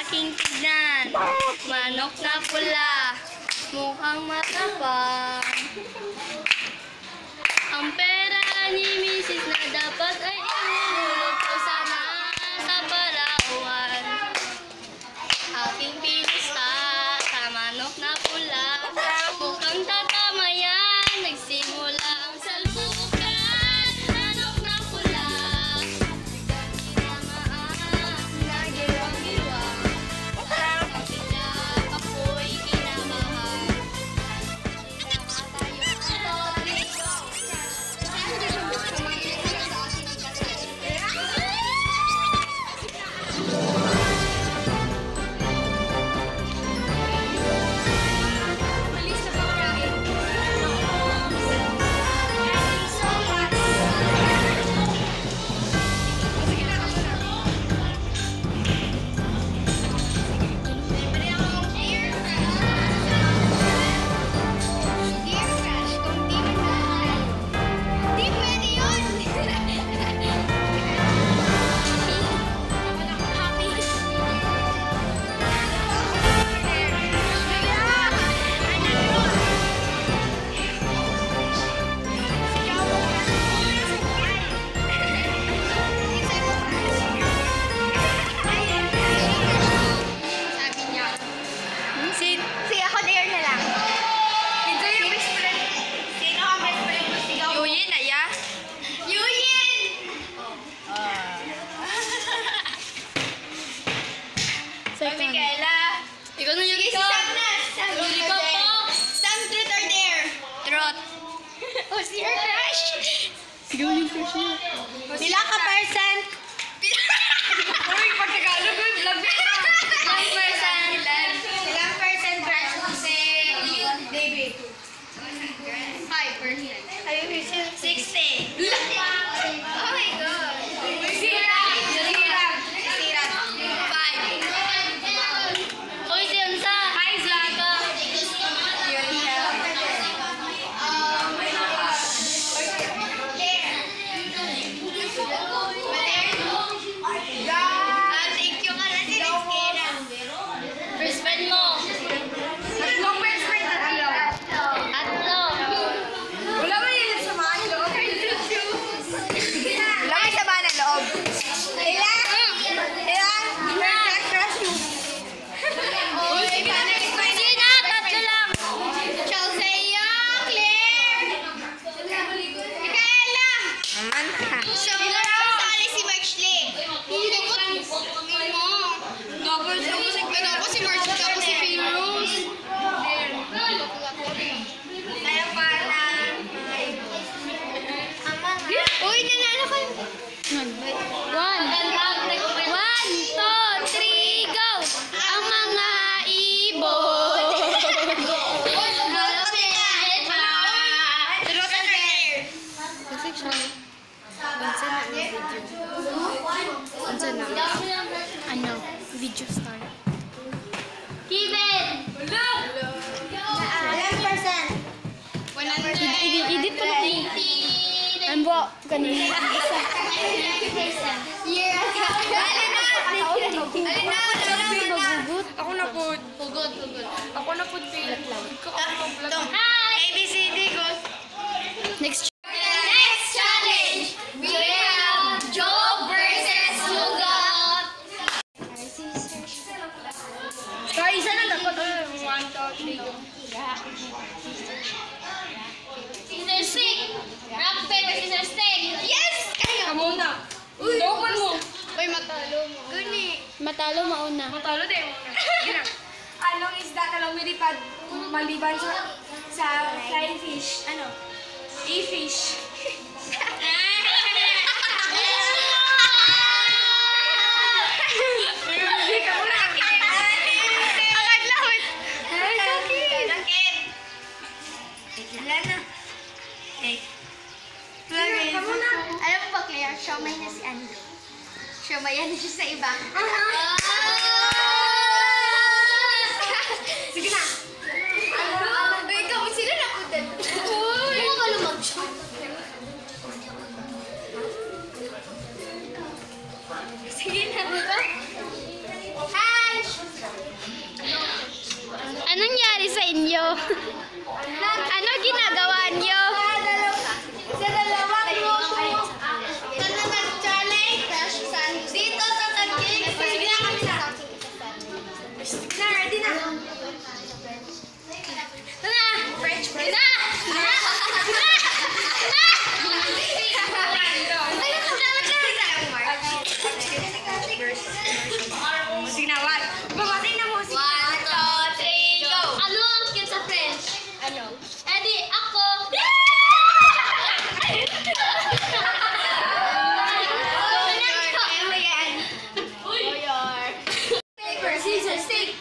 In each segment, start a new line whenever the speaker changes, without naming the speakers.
aking tignan. Manok na pula, mukhang matapang. Ang pera ni Mrs. na dapat ay ihulog ko sana sa Palawan. Aking pinista sa manok na pula, mukhang tatama yan. Nagsimula ang salpukan, manok na pula. Tinamaan, nagewang-gewang. Sa kapilap ako'y kinabahan. Michaela. Ikaw na yun ka. Yuri ka po. Sam, truth or dare? Truth. Who's your crush? Sigaw yung crush niya. Pila ka percent? Uy, pag Tagalog yun. Love it. Ilang percent? Ilang percent crush mo si David? 5%. Ayun, 60. Oh my God. Sirap. Ano? Video start. Kevin! Ilang percent? 100. Edit pa lang. Ano ba? Kanina. Ako na po. Pugod. Ako na po. Hi! ABCD, go. Next challenge. We have Job versus Sugat. Sorry, isa na dapat. 1, 2, 3. Scissor stick. Rock, paper, scissor stick. Yes! Kaya! Kamu na. Dopan mo. Uy, matalo mo. Gani. Matalo mauna. Matalo din mo. Gina. Anong isda na lang milipad maliban sa flying fish? Ano? E-fish. Alam mo ba, Claire? Siomay na si Andrew. Siomay na siya sa iba. Sige na. Ikaw, sila na po din. Uy! Ano ka lumag-siya? Sige na, diba? Hash! inyo? Ano ginagawa niyo?
Sa dalawang grupo na nag-challenge dito sa Taguig. Sige na kami na. Na, ready na.
Tara!
French fries.
Na!
Sige na, one. Babatay na mo.
1, 2, 3, go! Ano ang cute sa French?
Ano?
Eddie, ako!
Paper, scissors, stick.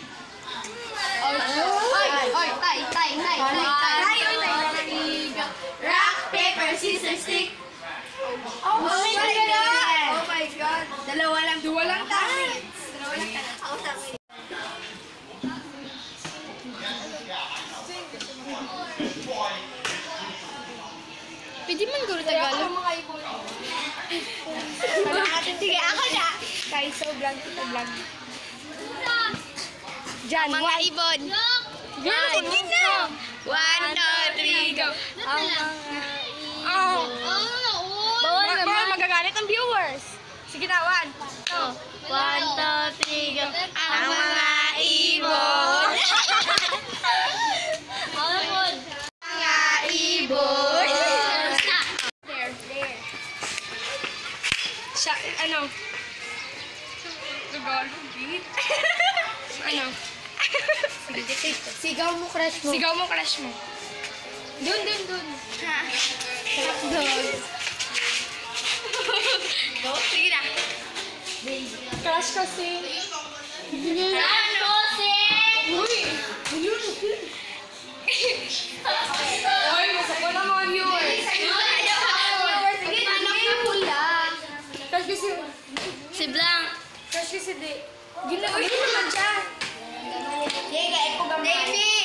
Rock, paper, scissors, stick. Oh my God! Oh my God! Dalawa lang tayo. Ako tayo.
Pwede man guro Tagalog.
Sige, ako na. Kaiso, vlog. Diyan,
Mga ibon.
Girl, hindi na.
1, 2, 3, go!
Ang
Oh! Bawal
Bawal
naman.
magagalit ang viewers. Sige na, one.
1, 2, 3, go!
Ang mga ibon.
Almond.
Mga ibon.
There.
Siya, ano? Tagalog, beat. Ano?
Sigaw mo, crush mo.
Sigaw mo, crush mo. Dun.
Go. Sige na.
Crush kasi.
Ano,
Uy! Uy, masako na mga viewers. Crush kasi.
Si Blanc.
Crush kasi di. Gila naman siya.
Davey!